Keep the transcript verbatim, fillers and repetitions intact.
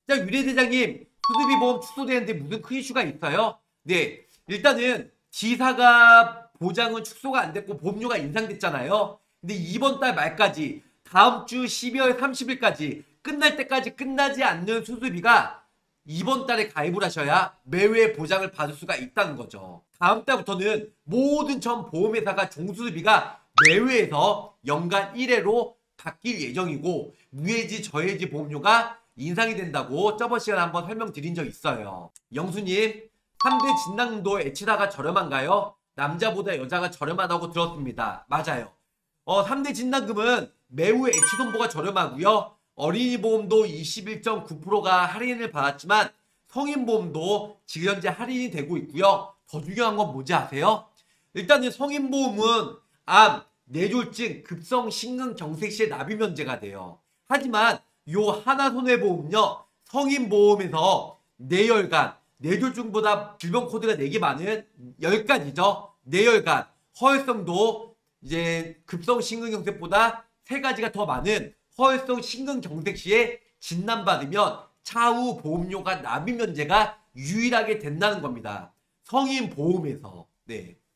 자, 유래 대장님, 수수비 보험 축소되는데 무슨 큰 이슈가 있어요? 네, 일단은 지사가 보장은 축소가 안 됐고 보험료가 인상됐잖아요. 근데 이번 달 말까지, 다음 주 십이월 삼십일까지 끝날 때까지 끝나지 않는 수수비가 이번 달에 가입을 하셔야 매회 보장을 받을 수가 있다는 거죠. 다음 달부터는 모든 전 보험회사가 종수수비가 매회에서 연간 일 회로 바뀔 예정이고, 무해지 저해지 보험료가 인상이 된다고 저번 시간에 한번 설명드린 적 있어요. 영수님, 삼 대 진단금도 에치다가 저렴한가요? 남자보다 여자가 저렴하다고 들었습니다. 맞아요. 어, 삼 대 진단금은 매우 에치돈보가 저렴하고요. 어린이 보험도 이십일 점 구 퍼센트가 할인을 받았지만 성인 보험도 지금 현재 할인이 되고 있고요. 더 중요한 건 뭔지 아세요? 일단은 성인 보험은 암, 뇌졸중, 급성 심근경색 시에 납입 면제가 돼요. 하지만 요 하나손해보험은요, 성인 보험에서 뇌혈관, 뇌졸중보다 질병 코드가 네 개 많은 열 가지죠. 뇌혈관, 허혈성도 이제 급성 심근경색보다 세 가지가 더 많은 허혈성 심근경색 시에 진단받으면 차후 보험료가 납입 면제가 유일하게 된다는 겁니다. 성인 보험에서. 네.